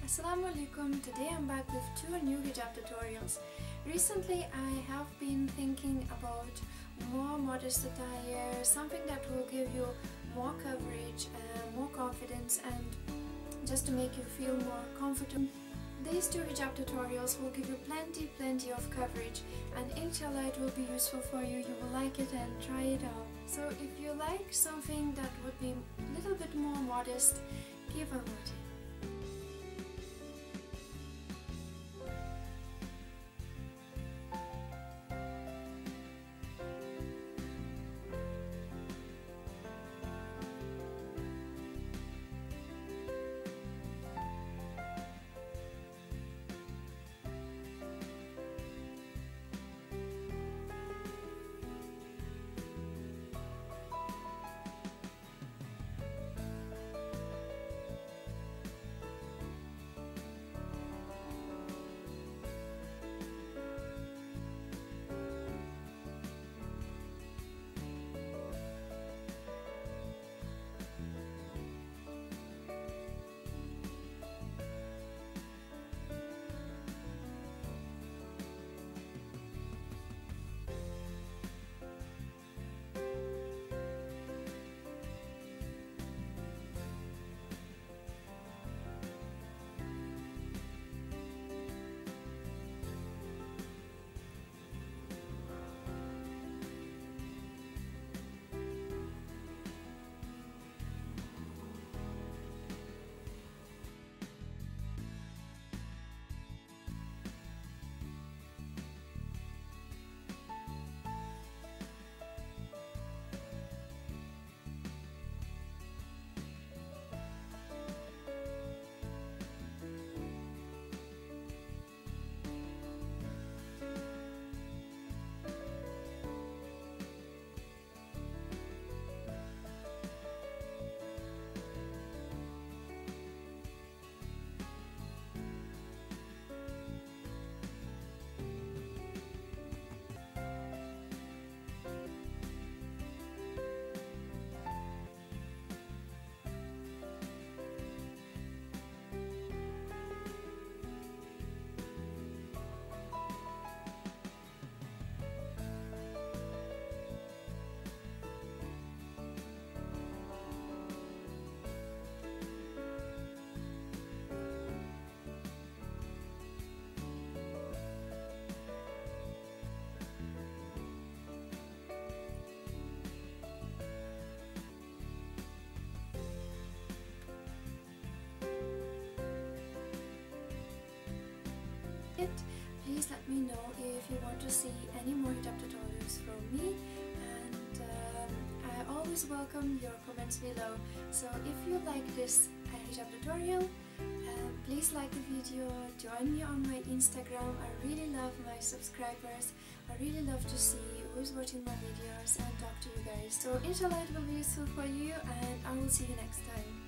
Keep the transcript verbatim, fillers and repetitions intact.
Assalamu alaikum. Today I'm back with two new hijab tutorials. Recently I have been thinking about more modest attire, something that will give you more coverage, uh, more confidence, and just to make you feel more comfortable. These two hijab tutorials will give you plenty plenty of coverage, and inshallah it will be useful for you. You will like it and try it out. So if you like something that would be a little bit more modest, keep on watching. It. Please let me know if you want to see any more hijab tutorials from me, and um, I always welcome your comments below. So if you like this uh, hijab tutorial, um, please like the video, join me on my Instagram. I really love my subscribers. I really love to see who's watching my videos and talk to you guys. So inshallah it will be useful for you, and I will see you next time.